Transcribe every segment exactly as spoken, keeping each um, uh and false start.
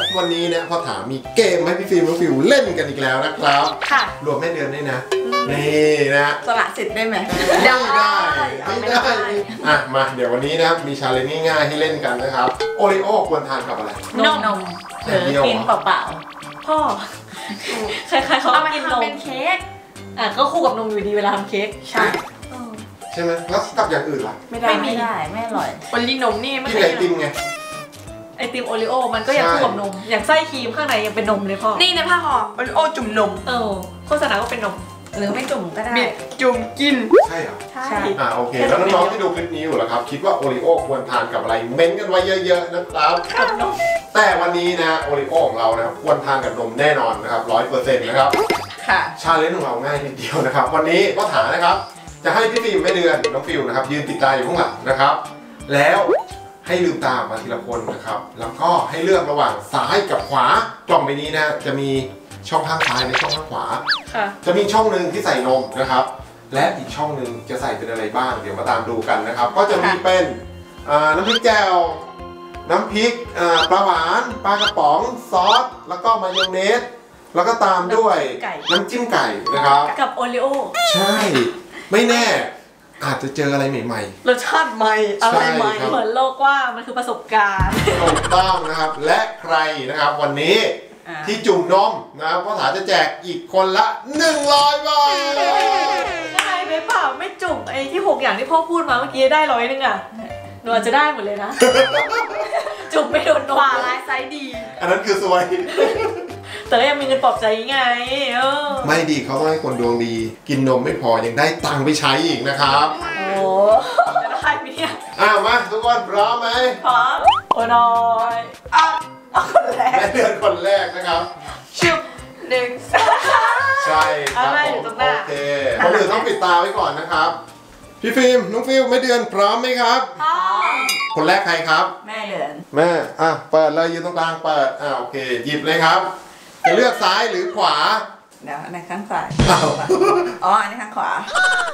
วันนี้เนี่ยพอถามมีเกมให้พี่ฟิล์มน้องฟิวเล่นกันอีกแล้วนะครับค่ะรวมแม่เดือนด้วยนะนี่นะสละสิทธิ์ได้ไหมได้ไม่ได้อ่ะมาเดี๋ยววันนี้นะครับมีชาเลนจ์ง่ายๆให้เล่นกันนะครับโอริโอควรทานกับอะไรนมนมหรือกินเปล่าๆพ่อใครๆเขาเอากินนมเป็นเค้กอ่ะก็คู่กับนมอยู่ดีเวลาทำเค้กใช่ใช่ไหมแล้วกับอย่างอื่นล่ะไม่ได้ไม่ได้ไม่อร่อยโอรินมนี่ไม่เคยกินไอติมไงไอติมโอริโอมันก็ยังคู่กับนมอย่างไส้ครีมข้างในยังเป็นนมเลยพ่อนี่ในผ้าห่อโอริโอจุ่มนมเออโฆษณาก็เป็นนมหรือไม่จุ่มก็ได้จุ่มกินใช่เหรอใช่อ่าโอเคแล้วน้องๆที่ดูคลิปนี้อยู่ล่ะครับคิดว่าโอริโอควรทานกับอะไรเม้นกันไว้เยอะๆนะครับแต่วันนี้นะโอริโอของเรานะควรทานกับนมแน่นอนนะครับร้อยเปอร์เซ็นต์นะครับค่ะชาเลนจ์ของเราง่ายนิดเดียวนะครับวันนี้ก็ถามนะครับจะให้พี่ฟิล์มแม่เดือนน้องฟิวนะครับยืนติดตาอยู่ข้างหลังนะครับแล้วให้ลืมตามาทีละคนนะครับแล้วก็ให้เลือกระหว่างซ้ายกับขวากล่องใบนี้นะจะมีช่องข้างซ้ายและช่องข้างขวาจะมีช่องหนึ่งที่ใส่นมนะครับและอีกช่องหนึ่งจะใส่เป็นอะไรบ้างเดี๋ยวมาตามดูกันนะครับก็จะมีเป็นน้ำพริกแจ่วน้ำพริกปลาหวานปลากระป๋องซอสแล้วก็มายองเนสแล้วก็ตามด้วยน้ำจิ้มไก่นะครับกับโอริโอใช่ไม่แน่อาจจะเจออะไรใหม่ๆรสชาติใหม่อะไรใหม่เหมือนโลกว่ามันคือประสบการณ์ถูกต้องนะครับและใครนะครับวันนี้ที่จุ่มนมนะครับพ่อถาจะแจกอีกคนละหนึ่งร้อยบาทได้ไหมเปล่าไม่จุ่มไอ้ที่หกอย่างที่พ่อพูดมาเมื่อกี้ได้ร้อยนึงอ่ะหนูอาจจะได้หมดเลยนะจุ่มไม่โดนนมลายไซส์ดีอันนั้นคือสวยแต่ก็ยังมีเงินปลอบใจไงเออไม่ดีเขาต้องให้คนดวงดีกินนมไม่พอยังได้ตังค์ไปใช้อีกนะครับโอ้จะได้ไหมเนี่ยอ้าวมาทุกคนพร้อมไหมพร้อมโอ้น้อยอ่ะคนแรกแม่เดือนคนแรกนะครับชุบหนึ่งใช่ครับผมโอเคคนอื่นต้องปิดตาไว้ก่อนนะครับพี่ฟิล์มน้องฟิลแม่เดือนพร้อมไหมครับพร้อมคนแรกใครครับแม่เดือนแม่อ่ะเปิดเลยยืนตรงกลางเปิดอ่าโอเคหยิบเลยครับจะเลือกซ้ายหรือขวาเดี๋ยวในข้างซ้ายอ๋ออันนี้ข้างขวา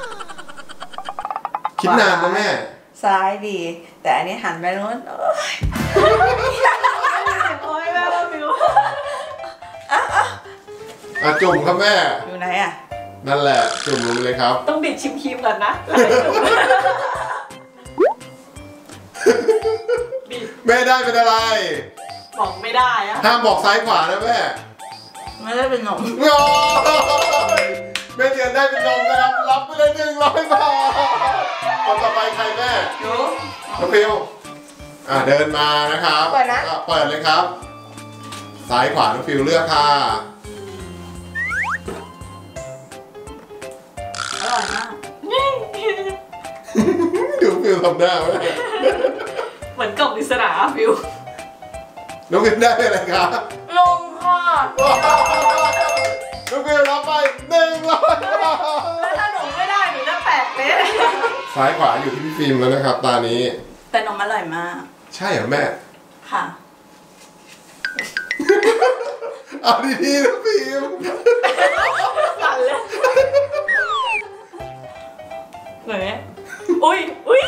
คิดนานนะแม่ซ้ายดีแต่อันนี้หันไปโน้นโอ้ยโอ้ยแม่ว่าฟิวอ่ะจุ่มครับแม่อยู่ไหนอ่ะนั่นแหละจุ่มลงเลยครับต้องบิดชิมครีมก่อนนะแม่ได้เป็นอะไรบอกไม่ได้อะห้ามบอกซ้ายขวานะแม่ไม่ได้เป็นนมโอ้ยแม่เดือนได้เป็นนมนะครับรับไปเลยหนึ่งร้อยบาทคนต่อไปใครแม่ยูน้องฟิวอ่ะเดินมานะครับเปิดนะเปิดเลยครับซ้ายขวาน้องฟิวเลือกค่ะอร่อยมากดูฟิวทำหน้าไว้เหมือนกล่องอิสระฟิวน้องฟิวได้อะไรครับลงค่ะน้องฟิวรับไปหนึ่งร้อยบาทแล้วถ้าหนูไม่ได้หนูจะแปะเลยซ้ายขวาอยู่ที่พี่ฟิล์มแล้วนะครับตานี้แต่นมอร่อยมากใช่เหรอแม่ค่ะเอาดีๆนะฟิล์มตันเลยเหนื่อยอุ้ยอุ้ย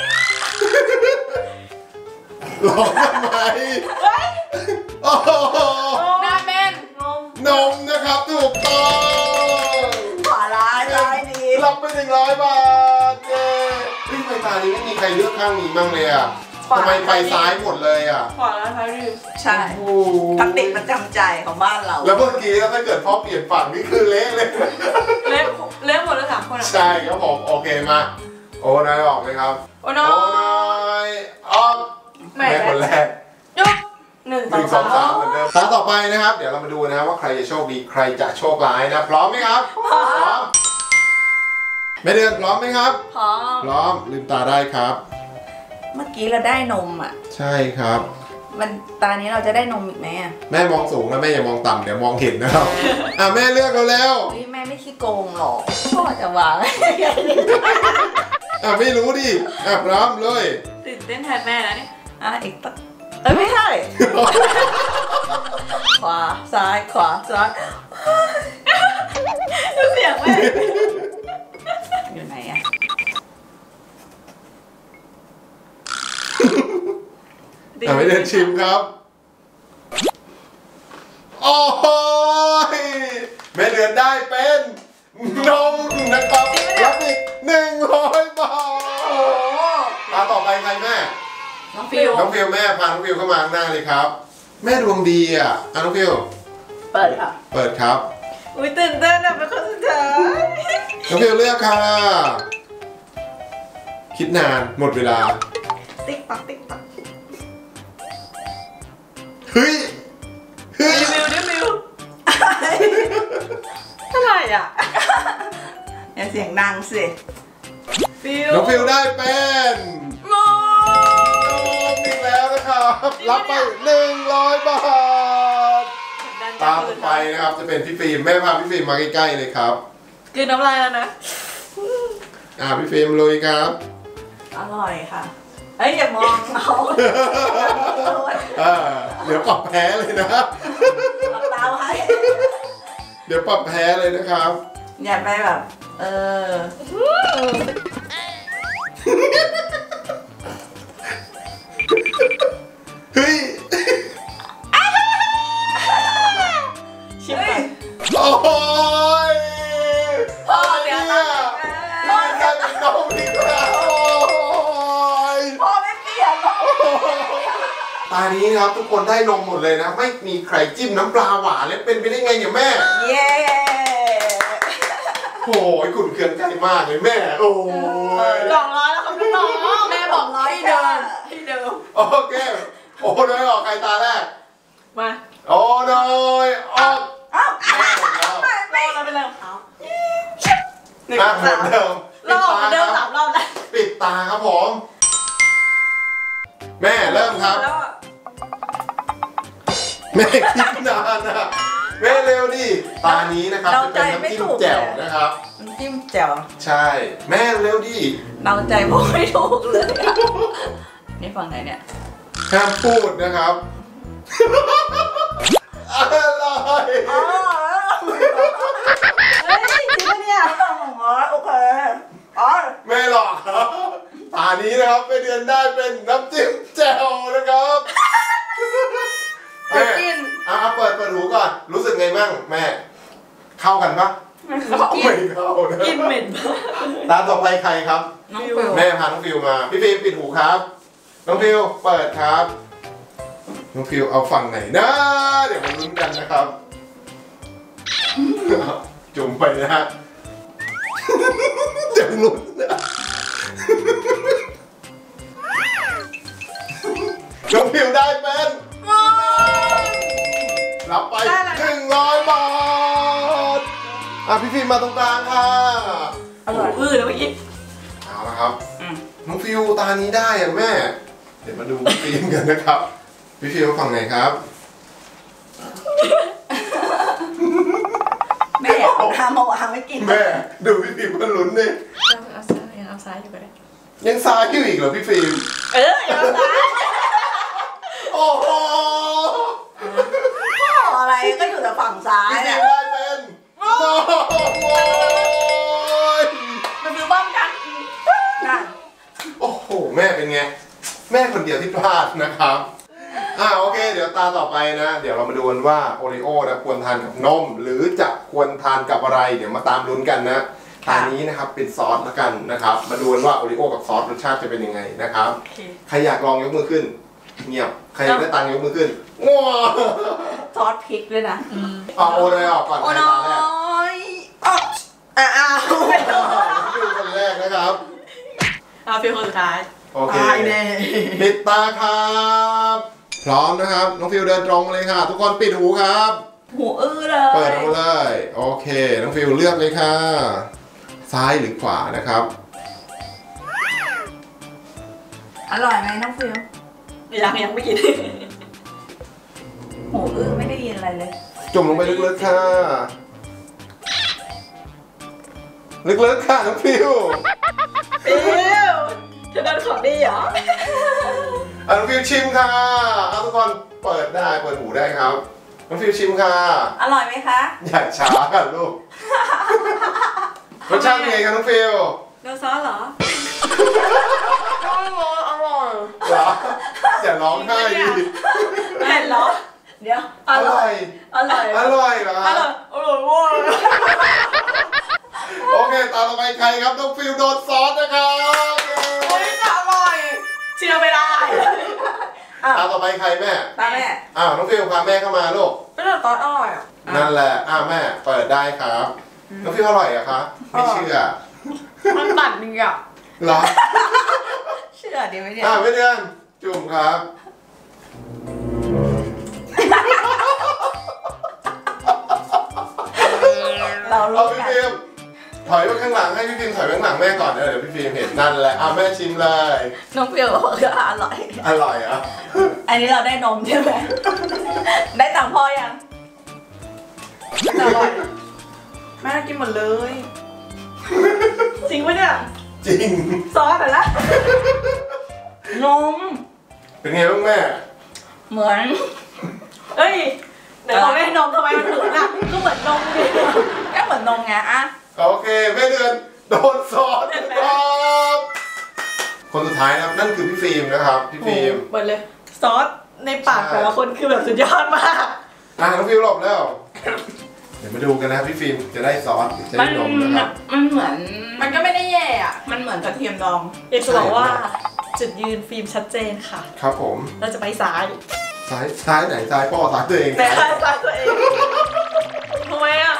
ร้องทำไมโอ้โหหน้าเม่นนมนมนะครับถูกต้องขวาร้ายร้ายดีรับไปหนึ่งร้อยบาทเย้พี่ไปตานี้ไม่มีใครเลือกข้างนี้บ้างเลยอ่ะทำไมไปซ้ายหมดเลยอ่ะขวาร้ายดีใช่คติประจำใจของบ้านเราแล้วเมื่อกี้ถ้าเกิดพ่อเปลี่ยนฝั่งนี่คือเละเลยเละเละหมดแล้วสามคนใช่ครับผมโอเคมาโอ้นายออกเลยครับโอ้นายออกแม่คนแรกยกหนึ่งสองสามเหมือนเดิมตาต่อไปนะครับเดี๋ยวเรามาดูนะครับว่าใครจะโชคดีใครจะโชคร้ายนะพร้อมไหมครับพร้อมแม่เดือนพร้อมไหมครับพร้อมพร้อมลืมตาได้ครับเมื่อกี้เราได้นมอ่ะใช่ครับมันตานี้เราจะได้นมอีกไหมอ่ะแม่มองสูงแล้วแม่อย่ามองต่ำเดี๋ยวมองเห็นนะครับอ่ะแม่เลือกเราแล้วแม่ไม่ขี้โกงหรอกพ่อจะวางอ่ะไม่รู้ดิอ่ะพร้อมเลยตื่นเต้นแทนแม่แล้วเนี่ยอ่ะอีกตักเอ้ยไม่ใช่ขวาซ้ายขวาซ้ายดูเสียงแม่อยู่ไหนอ่ะอ่ะไม่เดินชิมครับอนได้เป็นนมนะครับรับอีกหนึ่งร้อยบาทตาต่อไปใครแม่น้องฟิวน้องฟิวแม่พาน้องฟิวเข้ามาข้างหน้าเลยครับ แม่ดวงดีอ่ะอ่ะน้องฟิวเปิดค่ะเปิดครับอุ้ยตื่นเต้นอะเป็นคนสุดท้ายน้องฟิวเลือกค่ะ คิดนานหมดเวลาติ๊กปักติ๊กปักเฮ้ยเฮ้ยรีวิวรีวิวเท่าไหร่อ่ะอย่าเสียงดังสิฟิวน้องฟิวได้เป็นโง่นมอีกแล้วนะครับ รับไปหนึ่งร้อยบาท ตามต่อไปนะครับจะเป็นพี่ฟิล์มแม่พาพี่ฟิล์มมาใกล้ๆเลยครับคือน้ำลายแล้วนะอ่าพี่ฟิล์มลุยครับอร่อยค่ะเฮ้ยอย่ามองเอาอ่าเดี๋ยวปรับแพ้เลยนะหลับตาไว้เดี๋ยวปรับแพ้เลยนะครับอย่าไปแบบ เออเฮ้ยชิมก่อนโอ้ยพ่อเดี๋ยวเนี่ตายยกลายเป็นนมอีกแล้วโอ้ยพ่อไม่เปลี่ยนหรอกตานี้นะครับทุกคนได้นมหมดเลยนะ ไม่มีใครจิ้มน้ำปลาหวานเลยเป็นไปได้ไงเนี่ยแม่เย้โอ้ยขุ่นเคืองใจมากเลยแม่ โอ้ยสองร้อยแล้วครับพี่น้องแม่บอกร้อยเดิมที่เดิมโอเคโอ้น้อยออกใครตาแรกมาโอ้น้อยออกเอ้าแม่หมดแล้วเราเราไปเริ่มเขาหนึ่งอ่ะเหมืสาอนมเดิมเราออกเหมือนเดิมคสารับมรอบแล้วปิดตาครับผม แม่เริ่มครับแล้วอะแม่คิดนานนะแม่เร็วดิตานี้นะครับจะเป็นน้ำจิ้มแจ่วนะครับน้ำจิ้มแจ่วใช่ แม่เร็วดิเดาใจพ่อไม่ถูกเลยอะนี่ฝั่งไหนเนี่ยห้ามพูดนะครับอะไรอ๋อเฮ้ยจริงปะเนี่ยอ๋อโอเคอ๋อแม่หลอกครับตานี้นะครับแม่เดือนได้เป็นน้ำจิ้มแจ่วนะครับแม่กินอ่ะเปิดเปิดหูก่อนรู้สึกไงบ้างแม่ เข้ากันปะไม่เข้านะกินเหม็นมากตาต่อไปใครครับน้องฟิวแม่พาน้องฟิวมา พี่ฟิล์มปิดหูครับ น้องฟิวเปิดครับ น้องฟิวเอาฝั่งไหนนะ เดี๋ยวมาลุ้นกันนะครับ จุ่มไปนะฮะจะลุ้นนะน้องฟิวได้เป็นรับไปหนึ่งร้อยบาทอ่ะพี่ฟิล์มมาตรงกลางค่ะอร่อยอื้อแล้วเมื่อกี้เอาละครับอืมน้องฟิวตานี้ได้อะแม่ เดี๋ยวมาดูพี่ฟิล์มกันนะครับ พี่ฟิล์มฝั่งไหนครับแม่เอาทำมาวางไม่กินแม่ดูพี่ฟิล์มก็ลุ้นดิเอาซ้ายเอาซ้ายอยู่ก็ได้ยังซ้ายอยู่อีกเหรอพี่ฟิล์มเออเอาซ้ายโอ้โหอะไรก็อยู่แต่ฝั่งซ้ายพี่ฟิเนี่ล์ยมได้เป็นโอ้โหมันคือบ้อมกันนั่นโอ้โหแม่เป็นไง แม่คนเดียวที่พลาดนะครับอ่าโอเค เดี๋ยวตาต่อไปนะ เดี๋ยวเรามาดูกันว่าโอริโอนะควรทานกับนม หรือจะควรทานกับอะไร เดี๋ยวมาตามลุ้นกันนะตานี้นะครับเป็นซอสแล้วกันนะครับ มาดูกันว่าโอริโอกับซอสรสชาติจะเป็นยังไงนะครับโอเคใครอยากลองยกมือขึ้น เงียบ ใครอยากได้ตังค์ยกมือขึ้นว้าวซอสพริกด้วยนะอืมเอาโอเลยออกก่อนโอ้ใครน้อตาแรกยอ๋ออ้าวดูคนแรกนะครับเอาฟิลคนสุดท้ายโอเคตายแน่ปิดตาครับ พร้อมนะครับ น้องฟิวเดินตรงมาเลยค่ะ ทุกคนปิดหูครับหูอื้อเลยเปิดออกมาเลย โอเค น้องฟิวเลือกเลยค่ะ ซ้ายหรือขวานะครับอร่อยไหมน้องฟิวยังยังไม่กินหูอื้อไม่ได้ยินอะไรเลยจุ่มลงไปลึกๆค่ะ ลึกๆค่ะน้องฟิวฟิวเธอโดนของดีเหรออ่ะน้องฟิวชิมค่ะเอาทุกคนเปิดได้ เปิดหูได้ครับ น้องฟิวชิมค่ะอร่อยไหมคะอย่าช้าค่ะลูก รสชาติเป็นไงครับน้องฟิวโดนซอสเหรออร่อยอร่อยเหรออย่าร้องไห้ดิเห็นเหรอเดี๋ยวอร่อยอร่อยอร่อยเหรออร่อยอร่อยว้าโอเคตามต่อไปใครครับน้องฟิวโดนซอสนะครับเฮ้ยอร่อยเชื่อไม่ได้ตามต่อไปใครแม่ตาแม่อ้าวน้องฟิวพาแม่เข้ามาลูกไม่ได้ตอนอร่อยอ่ะนั่นแหละอ้าวแม่เปิดได้ครับน้องฟิวอร่อยเหรอะคะไม่เชื่อมันตัดนึงอ่ะเหรอเชื่อดีไหมเนี่ยอ่าไม่เดือนจุ่มครับเราเอารู้พี่กันฟิล์มถอยไปข้างหลังให้พี่ฟิล์มถอยไปข้างหลังแม่ก่อนเดี๋ยวพี่ฟิล์มเห็นนั่นแหละอ่ะแม่ชิมเลยน้องเปรี้ยวบอกว่าอร่อยอร่อยเหรอ่ะอันนี้เราได้นมใช่ไหม ได้ตังค์พ่อยังอร่อยแม่กินหมดเลย จริงปะเนี่ยจริงซอสแต่ละนมเป็นไงบ้างแม่เหมือนเอ้ยเดี๋ยวเราได้นมทำไมมันเหมือนอ่ะก็เหมือนนมดิก็เหมือนนมไงอะโอเคแม่เดือนโดนซอสครับคนสุดท้ายนะครับนั่นคือพี่ฟิล์มนะครับพี่ฟิล์มเหมือนเลยซอสในปากแต่ละคนคือแบบสุดยอดมากอ่ะน้องฟิล์มหลบแล้ว เดี๋ยวมาดูกันนะครับพี่ฟิล์มจะได้ซอสหรือจะได้นมนะครับมันเหมือนมันก็ไม่ได้แย่อะมันเหมือนกระเทียมดองอยากจะบอกว่าจุดยืนฟิล์มชัดเจนค่ะครับผมเราจะไปซ้ายซ้ายซ้ายไหนซ้ายพ่อซ้ายตัวเองแต่ซ้ายซ้ายตัวเองทำไมอ่ะ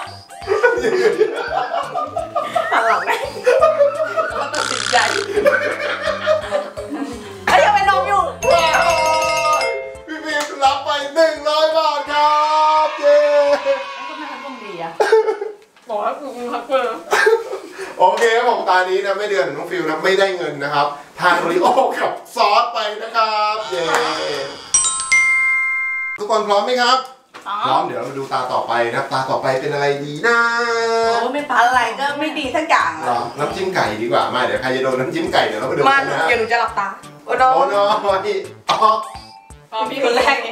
หันหลังไหมเราตัดสินใจไอ้ยังเป็นนมอยู่พี่ฟิล์มรับไปหนึ่งร้อยบาทครับเย้ทำไมมันต้องดีอะบอกว่ากูพักเบอร์โอเคครับผมตานี้นะไม่เดือนน้องฟิลนะไม่ได้เงินนะครับทานโอริโอกับซอสไปนะครับเย้ทุกคนพร้อมไหมครับพร้อมเดี๋ยวเรามาดูตาต่อไปนะตาต่อไปเป็นอะไรดีนะโอ้ไม่ปาอะไรก็ไม่ดีทั้งอย่างเหรอน้ำจิ้มไก่ดีกว่ามาเดี๋ยวใครจะโดนน้ำจิ้มไก่เดี๋ยวเราไปดูมักัน นนะเดี๋ยวหนูจะหลับตาโอ้โนโอ้โนนี่อ๋ออ๋อพี่คนแรกไง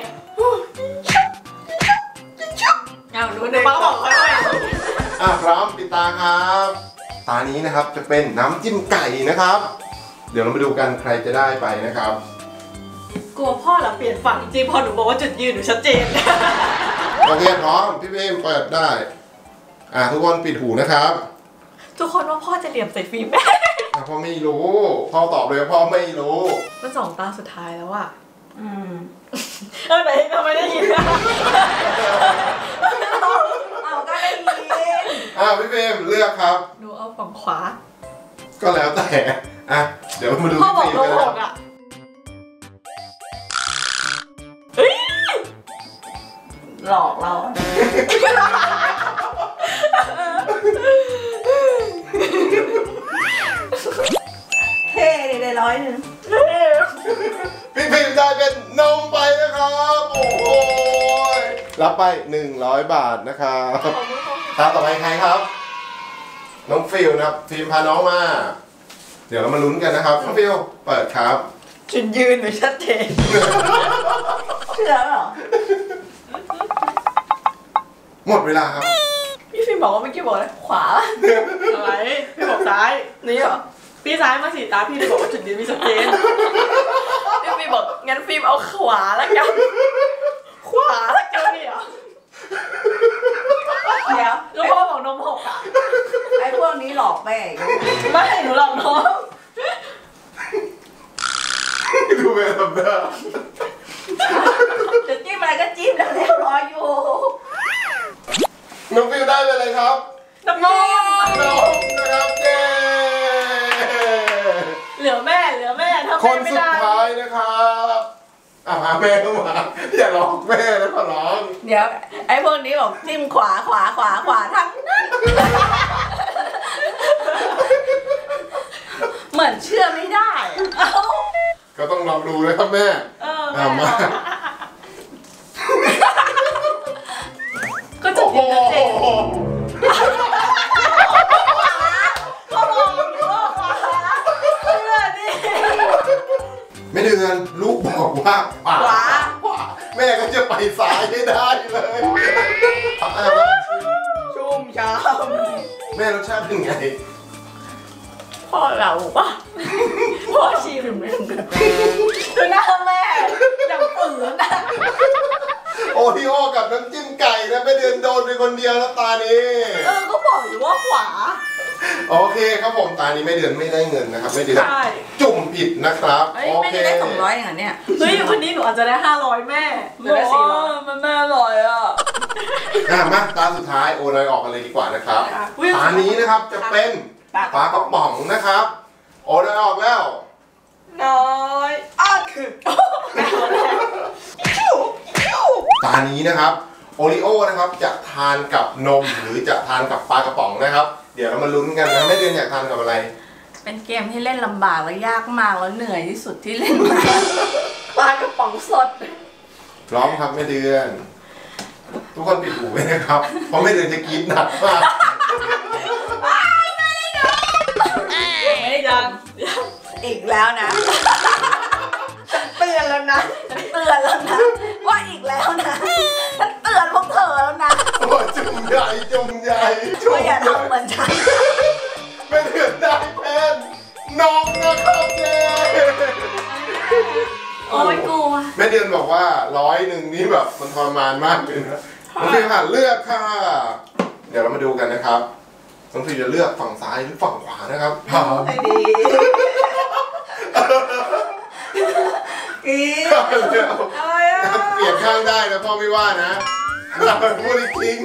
เอาดูเดี๋ยวป้าบอกเขาด้วยอ่ะพร้อมปิดตาครับตานี้นะครับจะเป็นน้ำจิ้มไก่นะครับ เดี๋ยวเรามาดูกันใครจะได้ไปนะครับกลัวพ่อเหรอเปลี่ยนฝั่งจริงพอหนูบอกว่าจุดยืนหนูชัดเจนโอเคพร้อมพี่เบมเปิดได้อ่ะทุกคนปิดหูนะครับทุกคนว่าพ่อจะเหลี่ยมใส่ฟิล์มไหมอ่ะพ่อไม่รู้พ่อตอบเลยว่าพ่อไม่รู้มันสองตาสุดท้ายแล้วอะอืมเออไหนทำไมได้ยินอะเอาก็ได้ยินอ่ะพี่เบมเลือกครับหนูเอาฝั่งขวาก็แล้วแต่อ่ะเดี๋ยวมาดูพ่อบอกพี่โดฟิล์มนกันหนะกอะเฮ้ยหลอกเราเท่ดีได้ร้อยหนึ่งพี่ฟิล์มได้เป็นนมไปนะครับโอ้โหรับไปหนึ่งร้อยบาทนะครับตามต่อไปใครครับ น้องฟิลนะครับฟิล์มพาน้องมา เดี๋ยวเรามาลุ้นกันนะครับน้องฟิลเปิดครับจุดยืนหนูชัดเจนเชื่อเหรอหมดเวลาครับพี่ฟิล์มบอกว่าเมื่อกี้บอกอะไรขวาอะไรพี่บอกซ้ายนี่เหรอพี่ซ้ายมาสีตาพี่เลยบอกว่าจุดยืนมีชัดเจนพี่ฟิล์มบอกงั้นฟิล์มเอาขวาแล้วกันขวาแล้วกันนี่เหรอเดี๋ยวแล้วพ่อบอกนมหกอ่ะไอ้พวกนี้หลอกแม่อีกไม่หนูหลอกน้องดูเวลาแบบจะจิ้มอะไรก็จิ้มแล้วเรียบร้อยอยู่น้องฟิลได้ไปเลยครับน้ำนมน้องนะครับเย้เหลือแม่เหลือแม่ทำคแม่นไม่สุดได้ท้ายนะครับอ่ะพาแม่เข้ามาอย่าหลอกแม่นะขอร้องเดี๋ยวไอ้พวกนี้บอกจิ้มขวาขวาขวาขวาทั้งนั้นเหมือนเชื่อไม่ได้เอ้าก็ต้องลองดูนะครับแม่เอออ่ะมาก็จะโอ้โหกินชัดเจนเขาบอกหนูว่าขวาเชื่อดิไม่เดือนลูกบอกว่าขวาขวาขวาแม่ก็จะไปซ้ายให้ได้เลยอ่ะมาชิมชุ่มช้แม่รสชาติเป็นไงพ่อเราปะพ่อชิมดูหน้าแม่อย่างฝืนนะโอริโอคนเดียวแล้วตานี้เออก็บอกอยู่ว่าขวาโอเคครับผมตานี้ไม่เดือนไม่ได้เงินนะครับไม่เดือนใช่จุ่มผิดนะครับเฮ้ยโอไม่เคได้ได้สองร้อยอย่างเนี่ยเฮ้ยวันนี้หนูอาจจะได้ห้าร้อยแม่หรือได้สี่ร้อยมันไม่อร่อยอ่ะอ่ะมาตาสุดท้ายโอนอยออกกันเลยดีกว่านะครับอุ๊ยตานี้นะครับจะเป็นปลาปลากระป๋องนะครับโอนอยออกแล้วน้อยอ้าคือแม่ตัวแรกตานี้นะครับโอริโอนะครับจะทานกับนมหรือจะทานกับปลากระป๋องนะครับ เดี๋ยวเรามาลุ้นกันนะแม่เดือนอยากทานกับอะไรเป็นเกมที่เล่นลำบากและยากมากแล้วเหนื่อยที่สุดที่เล่นมาปลากระป๋องสดพร้อมครับแม่เดือนทุกคนปิดหูไว้นะครับเพราะแม่เดือนจะกรี๊ดหนักมากไม่ได้ยังอีกแล้วนะเตือนแล้วนะฉันเตือนแล้วนะ ว่าอีกแล้วนะฉันเตือนพวกเธอแล้วนะโอ้จุ่มใหญ่จุ่มใหญ่จุ่มว่าใหอย่าญ่ทำเหมือนฉันแม่เดือนได้เป็นน้องนะครับเย้โอ้ยกลัวแม่เดือนบอกว่าร้อยหนึ่งนี่แบบมันทรมานมากเลยนะน้องฟิวค่ะเลือกค่ะ เดี๋ยวเรามาดูกันนะครับน้องฟิวจะเลือกฝั่งซ้ายหรือฝั่งขวานะครับให้ดีอีอะไรอ่ะเปลี่ยนข้างได้นะพ่อไม่ว่านะพูดจริง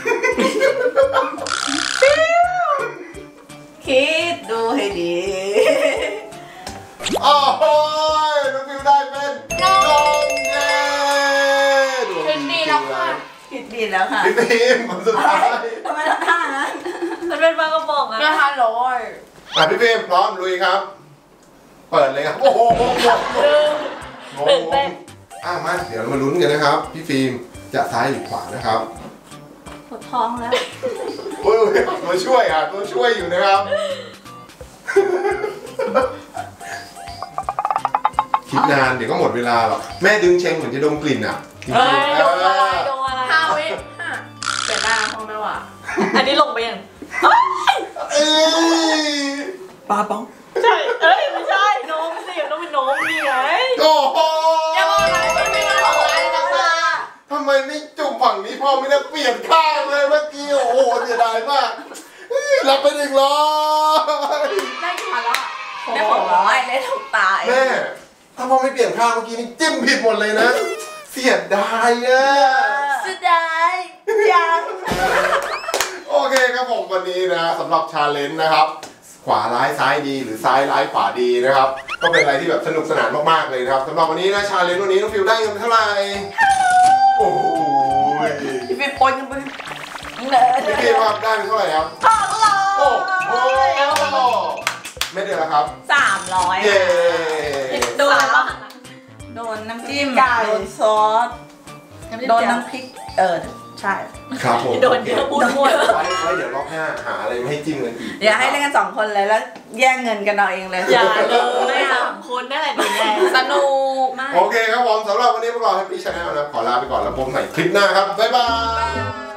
คิดดูให้ดีโอ้โหน้องฟิวได้เป็นน้องเย้ดวงดีแล้วค่ะคิดดีแล้วค่ะพี่ฟิล์มคนสุดท้ายทำไมทำท่านั้นมันเป็นปลากระป๋องอะก็ห้าร้อยอ่ะพี่ฟิล์มพร้อมลุยครับ เปิดเลยครับโอ้โหงงงงงงงอ่ะมาเดี๋ยวเรามาลุ้นกันนะครับ พี่ฟิล์มจะซ้ายหรือขวานะครับปวดท้องแล้วโอ้ยตัวช่วยอ่ะตัวช่วยอยู่นะครับคิดนานเดี๋ยวก็หมดเวลาหรอกแม่ดึงเชงเหมือนจะดมกลิ่นอ่ะจริงเฮ้ยๆโดนอะไรเออโดนอะไรห้าวิห้าเปลี่ยนได้คงไม่ว่าอันนี้ลงไปยังเอ้ยปลาป๋องใช่เอ้ยไม่ใช่นมสิต้องเป็นนมนี่ไงโอ้โหอย่าบอกนะไม่เป็นไรของร้านนะจ๊ะทำไมไม่จุ่มฝั่งนี้พ่อไม่ได้เปลี่ยนข้างเลยเมื่อกี้โอ้โหเสียดายมากเฮ้ยรับไปหนึ่งร้อยได้กี่พันละได้หกร้อยได้ถูกตายแม่ถ้าพ่อไม่เปลี่ยนข้างเมื่อกี้นี่จิ้มผิดหมดเลยนะ เสียดายอ่ะสุดท้ายยังโอเคครับผมวันนี้นะสำหรับชาเลนจ์นะครับ ขวาร้ายซ้ายดีหรือซ้ายร้ายขวาดีนะครับ ก็เป็นอะไรที่แบบสนุกสนานมากๆเลยนะครับสำหรับวันนี้นะชาเลนจ์วันนี้น้องฟิวได้เงินเท่าไหร่โอ้ยพี่ฟิล์มปนกันไปเลยพี่เกมว่าได้เท่าไหร่ครับสองร้อยโอ้โหไม่เดือนแล้วครับสามร้อยเย้โดนอะไรบ้างโดนน้ำจิ้มไก่โดนซอสโดนน้ำพริกเออใช่ครับผมโดนเยอะบุญหมดไว้ไว้เดี๋ยวรอบหน้าหาอะไรมาให้จิ้มกันอีกอย่าให้เล่นกันสองคนเลยแล้วแย่งเงินกันเอาเองเลยอย่าเลยสามคนนั่นแหละดีแน่สนุกมากโอเคครับผมสำหรับวันนี้พวกเราแฮปปี้ชาแนลนะขอลาไปก่อนแล้วพบกันใหม่คลิปหน้าครับ บ๊ายบาย